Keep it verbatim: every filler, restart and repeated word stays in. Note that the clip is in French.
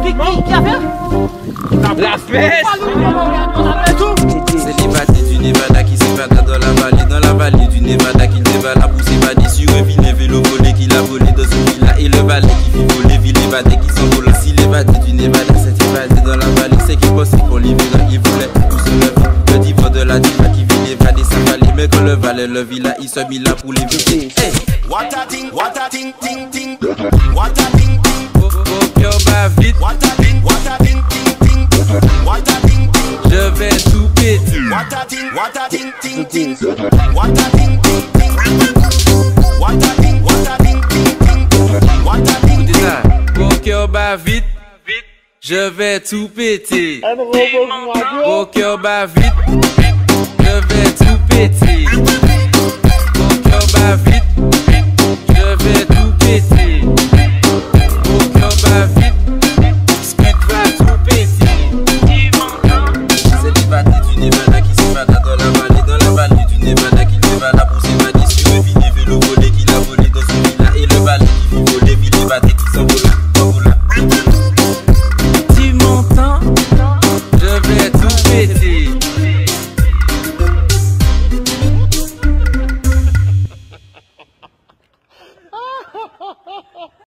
qui a fait? La peste. C'est l'évadé du Nevada qui s'évada dans la vallée, dans la vallée du Nevada qu'il dévala pour s'évader sur un ville vélo volé qu'il a volé dans ce villa et le valet qui fit voler ville évadé qui s'envole. Si l'évadé du Nevada s'est évadé dans la vallée, c'est qu'il pensait qu'on l'y verra, il voulait tout se lever. Le divan de la diva qui vit l'évader sa vallée, mais quand le valet le villa, il se mit là pour l'éviter. Hey. What a ting, what a ting, ting, ting. What a ting, ting. Oh, oh, cœur bat vite. What a ting, what a ting, ting, ting. What a ting, ting. Je vais tout péter. What a ting, what a ting, ting, ting. What a ting, ting, ting. What a ting, what a ting, ting, ting. What a ting, ting. Mon cœur bat vite, vite. Je vais tout péter. Mon cœur bat vite, je vais tout péter. Mon cœur bat vite.